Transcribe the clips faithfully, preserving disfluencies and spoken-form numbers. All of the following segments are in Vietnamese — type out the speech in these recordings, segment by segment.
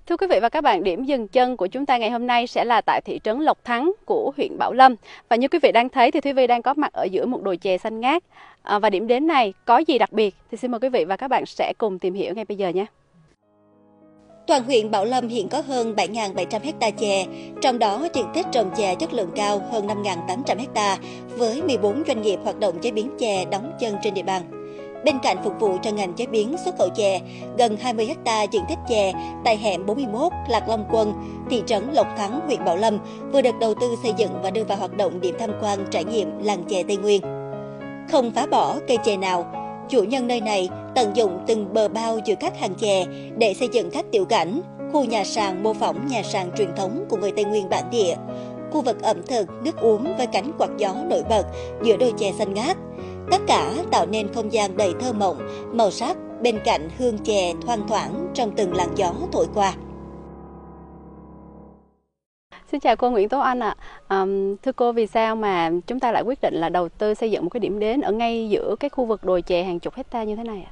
Thưa quý vị và các bạn, điểm dừng chân của chúng ta ngày hôm nay sẽ là tại thị trấn Lộc Thắng của huyện Bảo Lâm. Và như quý vị đang thấy thì Thúy Vi đang có mặt ở giữa một đồi chè xanh ngát. À, và điểm đến này có gì đặc biệt thì xin mời quý vị và các bạn sẽ cùng tìm hiểu ngay bây giờ nhé. Toàn huyện Bảo Lâm hiện có hơn bảy nghìn bảy trăm ha chè, trong đó diện tích trồng chè chất lượng cao hơn năm nghìn tám trăm ha với mười bốn doanh nghiệp hoạt động chế biến chè đóng chân trên địa bàn. Bên cạnh phục vụ cho ngành chế biến xuất khẩu chè, gần hai mươi ha diện tích chè tại hẻm bốn mươi mốt Lạc Long Quân, thị trấn Lộc Thắng, huyện Bảo Lâm vừa được đầu tư xây dựng và đưa vào hoạt động điểm tham quan trải nghiệm làng chè Tây Nguyên. Không phá bỏ cây chè nào, chủ nhân nơi này tận dụng từng bờ bao giữa các hàng chè để xây dựng các tiểu cảnh, khu nhà sàn mô phỏng nhà sàn truyền thống của người Tây Nguyên bản địa, khu vực ẩm thực, nước uống với cánh quạt gió nổi bật giữa đồi chè xanh ngát. Tất cả tạo nên không gian đầy thơ mộng, màu sắc bên cạnh hương chè thoang thoảng trong từng làn gió thổi qua. Xin chào cô Nguyễn Tố Anh ạ. À, thưa cô, vì sao mà chúng ta lại quyết định là đầu tư xây dựng một cái điểm đến ở ngay giữa cái khu vực đồi chè hàng chục hecta như thế này ạ?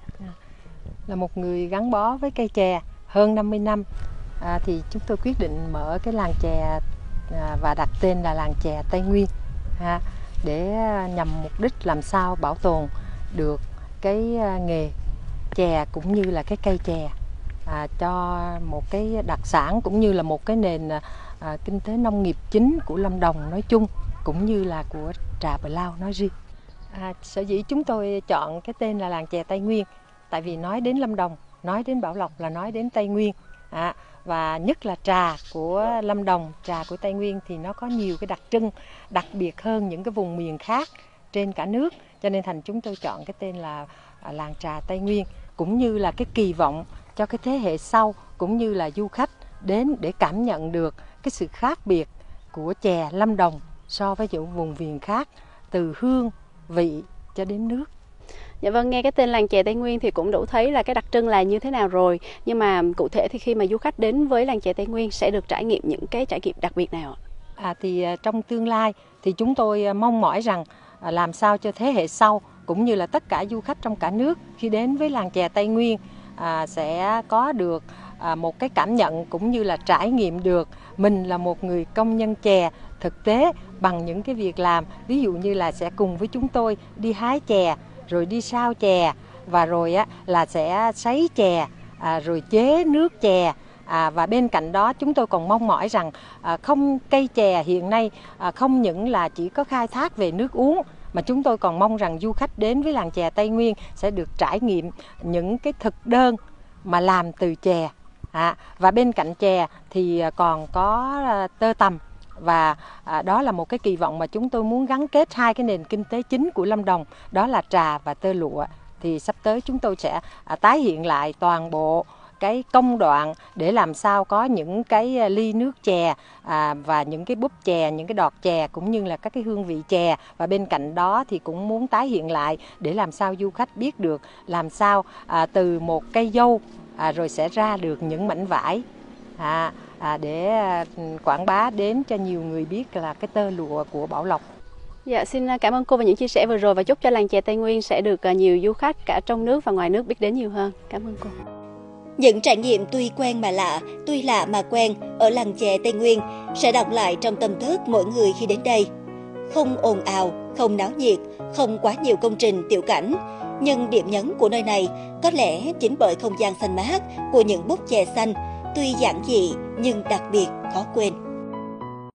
Là một người gắn bó với cây chè hơn năm mươi năm, à, thì chúng tôi quyết định mở cái làng chè à, và đặt tên là làng chè Tây Nguyên, à, để nhằm mục đích làm sao bảo tồn được cái nghề chè cũng như là cái cây chè, à, cho một cái đặc sản cũng như là một cái nền à, kinh tế nông nghiệp chính của Lâm Đồng nói chung cũng như là của Trà Bờ Lao nói riêng. À, sở dĩ chúng tôi chọn cái tên là làng chè Tây Nguyên tại vì nói đến Lâm Đồng, nói đến Bảo Lộc là nói đến Tây Nguyên, à, và nhất là trà của Lâm Đồng, trà của Tây Nguyên thì nó có nhiều cái đặc trưng đặc biệt hơn những cái vùng miền khác trên cả nước, cho nên thành chúng tôi chọn cái tên là làng trà Tây Nguyên, cũng như là cái kỳ vọng cho cái thế hệ sau cũng như là du khách đến để cảm nhận được cái sự khác biệt của chè Lâm Đồng so với những vùng miền khác, từ hương, vị cho đến nước. Dạ vâng, nghe cái tên làng chè Tây Nguyên thì cũng đủ thấy là cái đặc trưng là như thế nào rồi. Nhưng mà cụ thể thì khi mà du khách đến với làng chè Tây Nguyên sẽ được trải nghiệm những cái trải nghiệm đặc biệt nào ạ? À, thì trong tương lai thì chúng tôi mong mỏi rằng à, làm sao cho thế hệ sau cũng như là tất cả du khách trong cả nước khi đến với làng chè Tây Nguyên à, sẽ có được à, một cái cảm nhận cũng như là trải nghiệm được mình là một người công nhân chè thực tế bằng những cái việc làm, ví dụ như là sẽ cùng với chúng tôi đi hái chè, rồi đi sao chè, và rồi á là sẽ sấy chè, à, rồi chế nước chè. À, và bên cạnh đó chúng tôi còn mong mỏi rằng à, không cây chè hiện nay à, không những là chỉ có khai thác về nước uống, mà chúng tôi còn mong rằng du khách đến với làng chè Tây Nguyên sẽ được trải nghiệm những cái thực đơn mà làm từ chè. À, và bên cạnh chè thì còn có à, tơ tằm, và à, đó là một cái kỳ vọng mà chúng tôi muốn gắn kết hai cái nền kinh tế chính của Lâm Đồng, đó là trà và tơ lụa. Thì sắp tới chúng tôi sẽ à, tái hiện lại toàn bộ cái công đoạn để làm sao có những cái ly nước chè à, và những cái búp chè, những cái đọt chè cũng như là các cái hương vị chè. Và bên cạnh đó thì cũng muốn tái hiện lại để làm sao du khách biết được làm sao à, từ một cây dâu à, rồi sẽ ra được những mảnh vải à, à, để à, quảng bá đến cho nhiều người biết là cái tơ lụa của Bảo Lộc. Dạ, xin cảm ơn cô về những chia sẻ vừa rồi và chúc cho làng chè Tây Nguyên sẽ được nhiều du khách cả trong nước và ngoài nước biết đến nhiều hơn. Cảm ơn cô. Những trải nghiệm tuy quen mà lạ, tuy lạ mà quen ở làng chè Tây Nguyên sẽ đọng lại trong tâm thức mỗi người khi đến đây. Không ồn ào, không náo nhiệt, không quá nhiều công trình tiểu cảnh, nhưng điểm nhấn của nơi này có lẽ chính bởi không gian xanh mát của những búp chè xanh, tuy giản dị nhưng đặc biệt khó quên.